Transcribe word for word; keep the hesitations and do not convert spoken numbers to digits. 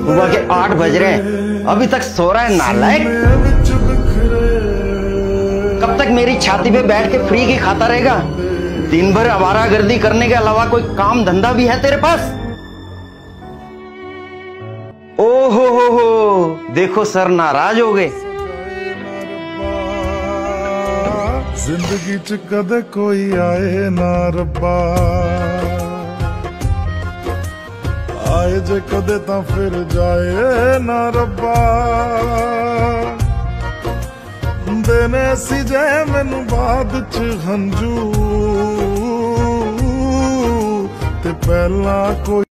सुबह के आठ बज रहे हैं, अभी तक सो रहा है नालायक। कब तक मेरी छाती पे बैठ के फ्री की खाता रहेगा? दिन भर आवारागर्दी करने के अलावा कोई काम धंधा भी है तेरे पास? ओ हो हो हो, देखो सर नाराज हो गए। जिंदगी च कदे कोई आए ना रब्बा, आए जे कदे तां फिर जाए ना रब्बा। देने सी जे मैनू बाद च हंजू ते पहला कोई